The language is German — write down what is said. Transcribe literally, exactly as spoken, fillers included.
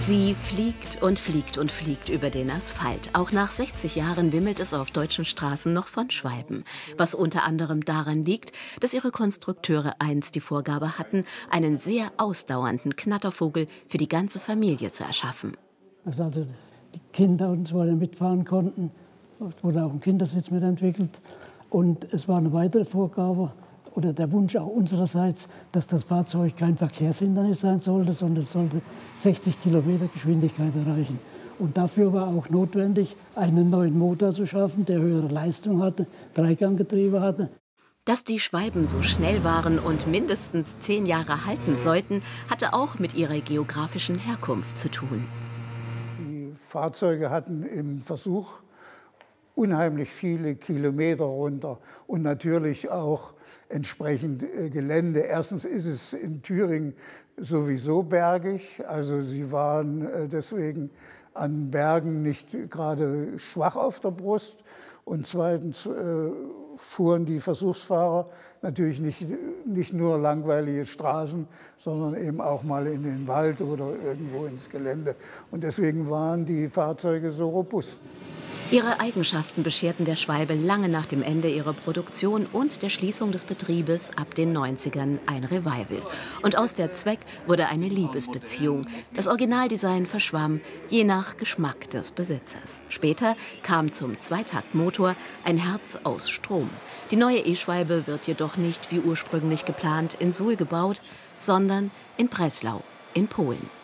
Sie fliegt und fliegt und fliegt über den Asphalt. Auch nach sechzig Jahren wimmelt es auf deutschen Straßen noch von Schwalben. Was unter anderem daran liegt, dass ihre Konstrukteure einst die Vorgabe hatten, einen sehr ausdauernden Knattervogel für die ganze Familie zu erschaffen. Dass also die Kinder und so weiter mitfahren konnten, wurde auch ein Kindersitz mitentwickelt. Und es war eine weitere Vorgabe oder der Wunsch auch unsererseits, dass das Fahrzeug kein Verkehrshindernis sein sollte, sondern es sollte sechzig Kilometer Geschwindigkeit erreichen. Und dafür war auch notwendig, einen neuen Motor zu schaffen, der höhere Leistung hatte, Dreiganggetriebe hatte. Dass die Schwalben so schnell waren und mindestens zehn Jahre halten sollten, hatte auch mit ihrer geografischen Herkunft zu tun. Die Fahrzeuge hatten im Versuch unheimlich viele Kilometer runter und natürlich auch entsprechend Gelände. Erstens ist es in Thüringen sowieso bergig, also sie waren deswegen an Bergen nicht gerade schwach auf der Brust. Und zweitens äh, fuhren die Versuchsfahrer natürlich nicht, nicht nur langweilige Straßen, sondern eben auch mal in den Wald oder irgendwo ins Gelände. Und deswegen waren die Fahrzeuge so robust. Ihre Eigenschaften bescherten der Schwalbe lange nach dem Ende ihrer Produktion und der Schließung des Betriebes ab den neunzigern ein Revival. Und aus der Zweck wurde eine Liebesbeziehung. Das Originaldesign verschwamm, je nach Geschmack des Besitzers. Später kam zum Zweitaktmotor ein Herz aus Strom. Die neue E-Schwalbe wird jedoch nicht wie ursprünglich geplant in Suhl gebaut, sondern in Breslau in Polen.